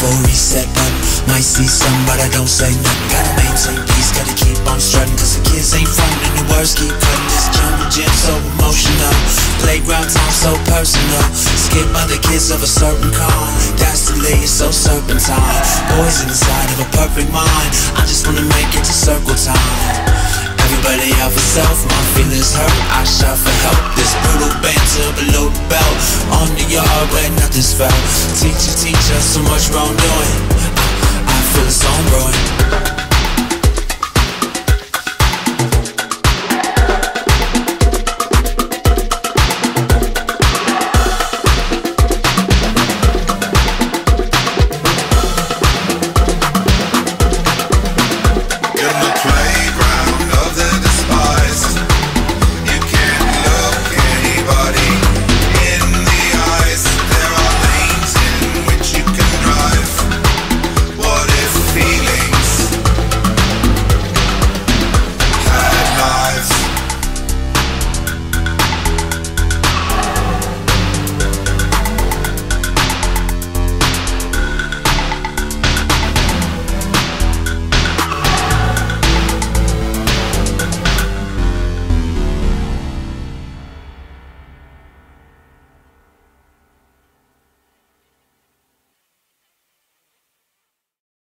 for a reset, but might see some, but I don't say nothing. Gotta maintain peace, gotta keep on strutting, cause the kids ain't frontin' and the words keep cutting. This jungle gym so emotional, playground time so personal. Skip other kids of a certain kind, that's the lead, so serpentine. Poison inside of a perfect mind, I just wanna make it to circle time. Everybody out for self, my feelings hurt, I shout for help. This brutal banter below the belt, on the yard where nothing's felt. Teacher, so much wrongdoing, I feel it's on growing.